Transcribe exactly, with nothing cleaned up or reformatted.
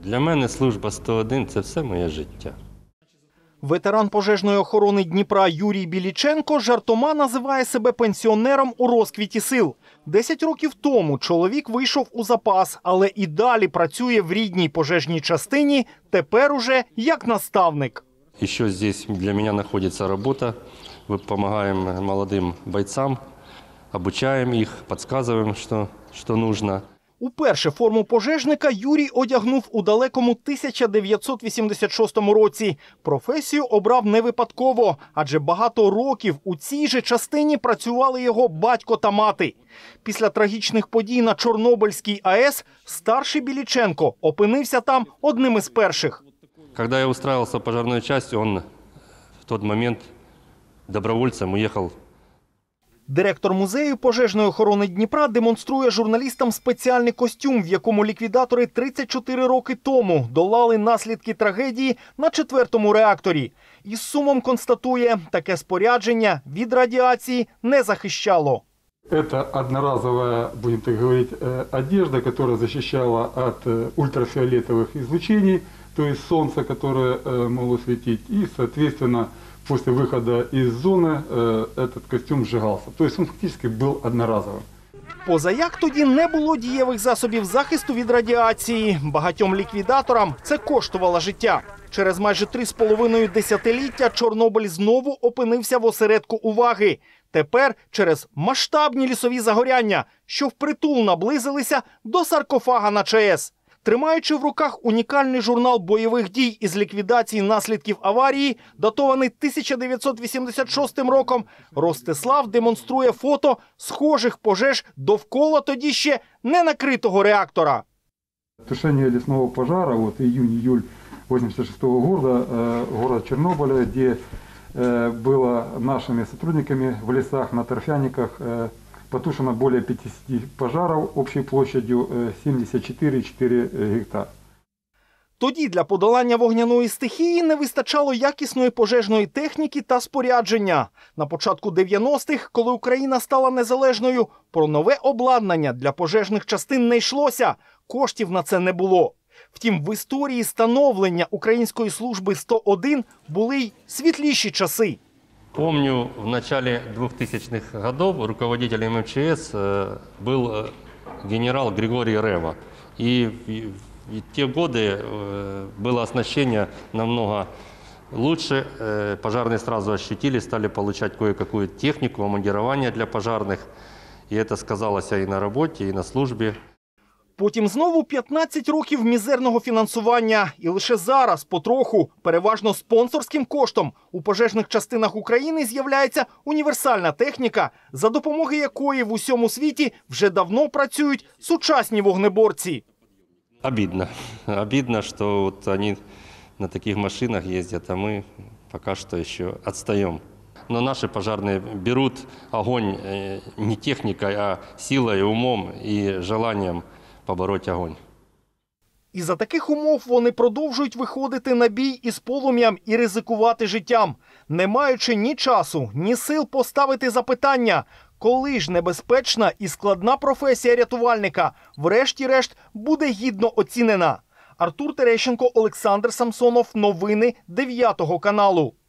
Для мене служба сто один – це все моє життя. Ветеран пожежної охорони Дніпра Юрій Біліченко жартома називає себе пенсіонером у розквіті сил. Десять років тому чоловік вийшов у запас, але і далі працює в рідній пожежній частині, тепер уже як наставник. Еще здесь для меня находится работа. Мы помогаем молодым бойцам, обучаем их, подсказываем, что, что нужно. Уперше форму пожежника Юрій одягнув у далекому тисяча дев'ятсот вісімдесят шостому році. Професію обрав не випадково, адже багато років у цій же частині працювали його батько та мати. Після трагічних подій на Чорнобильській АЕС старший Біліченко опинився там одним із перших. Когда я устраивался в пожарную часть, он в тот момент добровольцем уехал. Директор музею пожежної охорони Дніпра демонструє журналістам спеціальний костюм, в якому ліквідатори тридцять чотири роки тому долали наслідки трагедії на четвертому реакторі. Із сумом констатує, таке спорядження від радіації не захищало. Это одноразовая, будем так говорить, одежда, которая защищала от ультрафиолетовых излучений, то есть солнца, которое могло светить, и, соответственно, после выхода из зоны этот костюм сжигался. То есть он фактически был одноразовым. Позаяк тоді не було дієвих засобів захисту від радіації. Багатьом ліквідаторам це коштувало життя. Через майже три з половиною десятиліття Чорнобиль знову опинився в осередку уваги. Тепер через масштабні лісові загоряння, що впритул наблизилися до саркофага на ЧАЕС. Тримаючи в руках унікальний журнал бойових дій із ліквідації наслідків аварії, датований тисяча дев'ятсот вісімдесят шостим роком, Ростислав демонструє фото схожих пожеж довкола тоді ще не накритого реактора. Тушение лесного пожара, вот июнь-июль восемьдесят шестого года, э, город Чернобыля, где э, было нашими сотрудниками в лесах, на торфяниках, э, потушено более пятидесяти пожаров общей площадью сімдесят чотири цілих чотири гектара. Тоді для подолання вогняної стихії не вистачало якісної пожежної техніки та спорядження. На початку дев'яностих, коли Україна стала незалежною, про нове обладнання для пожежних частин не йшлося. Коштів на це не було. Втім, в історії становлення української служби сто один були й світліші часи. Помню, в начале двухтысячных годов руководителем МЧС был генерал Григорий Рева. И в те годы было оснащение намного лучше. Пожарные сразу ощутили, стали получать кое-какую технику, обмундирование для пожарных. И это сказалось и на работе, и на службе. Потім знову п'ятнадцять років мізерного фінансування. І лише зараз, потроху, переважно спонсорським коштом, у пожежних частинах України з'являється універсальна техніка, за допомогою якої в усьому світі вже давно працюють сучасні вогнеборці. Обидно. Обидно, что вот они на таких машинах ездят, а мы пока что еще отстаем. Но наши пожарные берут огонь не техникой, а силой, умом и желанием побороть огонь. І за таких умов вони продовжують виходити на бій із полум'ям і ризикувати життям, не маючи ні часу, ні сил поставити запитання, коли ж небезпечна і складна професія рятувальника врешті-решт буде гідно оцінена. Артур Терещенко, Олександр Самсонов. Новини дев'ятого каналу.